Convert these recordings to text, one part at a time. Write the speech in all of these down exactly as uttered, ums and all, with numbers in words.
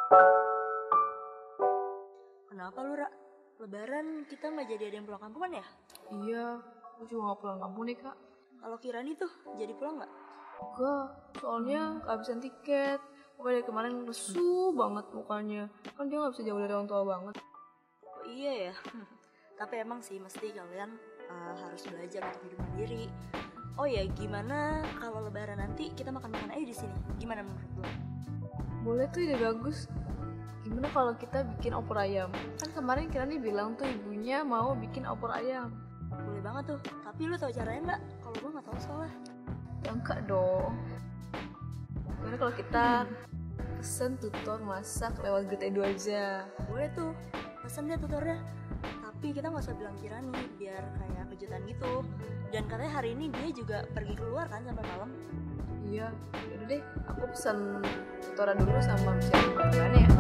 Kenapa lu, Ra? Lebaran kita nggak jadi ada yang pulang kampungan ya? Iya, aku juga gak pulang kampung nih kak. Kalau Kirani tuh jadi pulang nggak? Enggak, soalnya kehabisan tiket. Pokoknya dari kemarin lesu banget mukanya. Kan dia gak bisa jauh dari orang tua banget. Oh iya ya. Tapi emang sih mesti kalian uh, harus belajar untuk hidup mandiri. Oh ya, gimana kalau Lebaran nanti kita makan-makan aja di sini? Gimana menurut lo? Boleh tuh, ide bagus. Gimana kalau kita bikin opor ayam? Kan kemarin Kirani bilang tuh ibunya mau bikin opor ayam. Boleh banget tuh. Tapi lu tahu caranya nggak? Kalau gue nggak tahu soalnya. Ya enggak dong. Gimana kalau kita pesen tutor masak lewat Good Edu aja? Boleh tuh. Pesen deh tutornya. Tapi kita nggak usah bilang Kirani biar kayak kejutan gitu. Dan katanya hari ini dia juga pergi keluar kan sampai malam. Iya, yaudah deh, aku pesan tutora dulu sama Michelle gimana ya.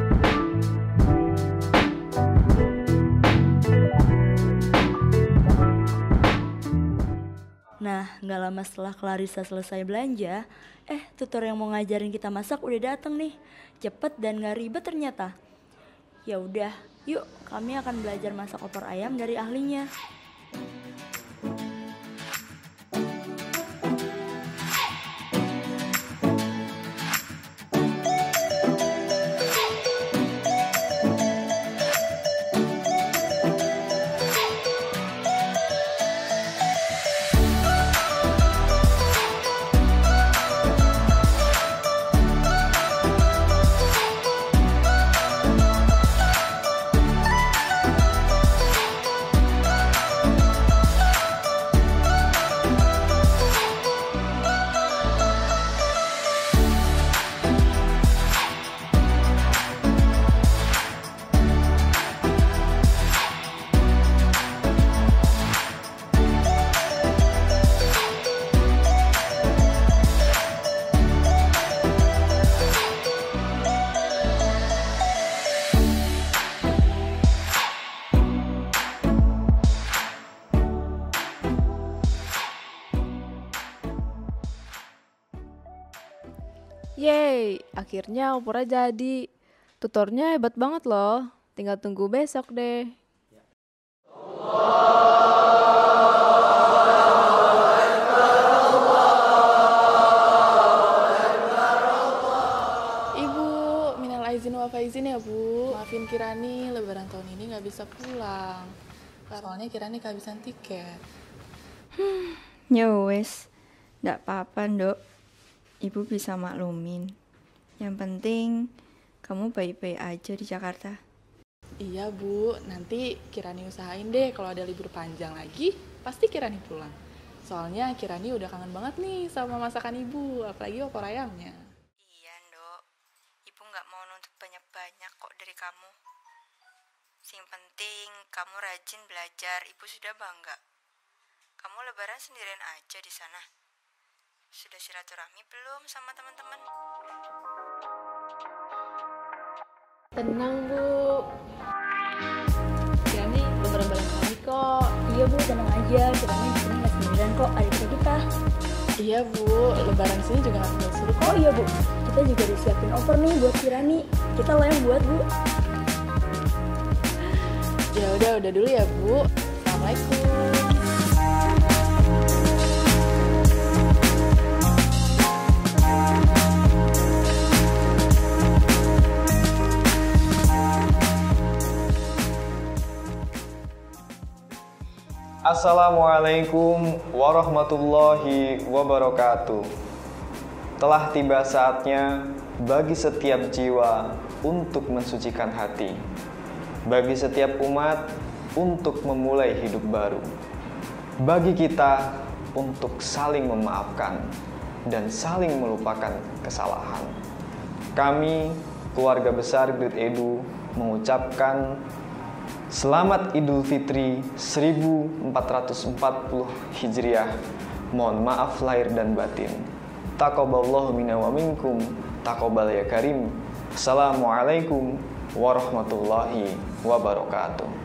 Nah, nggak lama setelah Clarissa selesai belanja, eh tutor yang mau ngajarin kita masak udah dateng nih. Cepet dan nggak ribet ternyata. Ya udah, yuk kami akan belajar masak opor ayam dari ahlinya. Yeay, akhirnya opornya jadi. Tutornya hebat banget loh. Tinggal tunggu besok deh. Ibu, minal aizin wa faizin ya Bu. Maafin Kirani, Lebaran tahun ini nggak bisa pulang. Soalnya Kirani kehabisan tiket. Ya wes, ndak apa-apa Nduk. Ibu bisa maklumin. Yang penting kamu baik-baik aja di Jakarta. Iya Bu, nanti Kirani usahain deh kalau ada libur panjang lagi, pasti Kirani pulang. Soalnya Kirani udah kangen banget nih sama masakan Ibu, apalagi opor ayamnya. Iya Nduk, Ibu nggak mau nuntut banyak-banyak kok dari kamu. Sing penting kamu rajin belajar, Ibu sudah bangga. Kamu Lebaran sendirian aja di sana. Sudah silaturahmi belum sama teman-teman? Tenang Bu. Kirani Lebaran bareng kami kok. Iya Bu, tenang aja. Kirani di sini nggak sendirian kok, adik kita. Iya Bu, Lebaran sini juga nggak tinggal suruh kok. Oh iya Bu, kita juga udah siapin opor nih buat Kirani. Kita lah yang buat Bu. Ya udah, udah dulu ya Bu. Assalamualaikum. Assalamualaikum warahmatullahi wabarakatuh. Telah tiba saatnya bagi setiap jiwa untuk mensucikan hati, bagi setiap umat untuk memulai hidup baru, bagi kita untuk saling memaafkan dan saling melupakan kesalahan. Kami, keluarga besar Good Edu, mengucapkan Selamat Idul Fitri seribu empat ratus empat puluh Hijriah. Mohon maaf lahir dan batin. Taqabbalallahu minna wa minkum. Taqabbal ya karim. Assalamualaikum warahmatullahi wabarakatuh.